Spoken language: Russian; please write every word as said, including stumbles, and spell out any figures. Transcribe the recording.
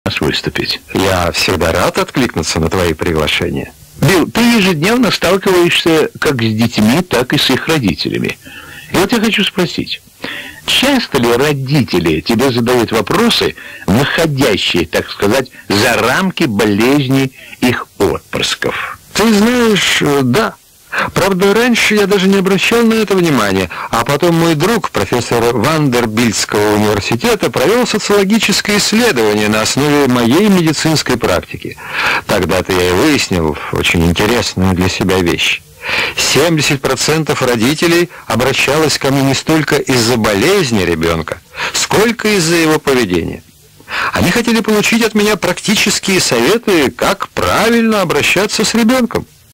нас выступить. Я всегда рад откликнуться на твои приглашения. Билл, ты ежедневно сталкиваешься как с детьми, так и с их родителями. И вот я хочу спросить, часто ли родители тебе задают вопросы, выходящие, так сказать, за рамки болезни их отпрысков? Ты знаешь, да. Правда, раньше я даже не обращал на это внимания, а потом мой друг, профессор Вандербильтского университета, провел социологическое исследование на основе моей медицинской практики. Тогда-то я и выяснил очень интересную для себя вещь. семьдесят процентов родителей обращалось ко мне не столько из-за болезни ребенка, сколько из-за его поведения. Они хотели получить от меня практические советы, как правильно обращаться с ребенком.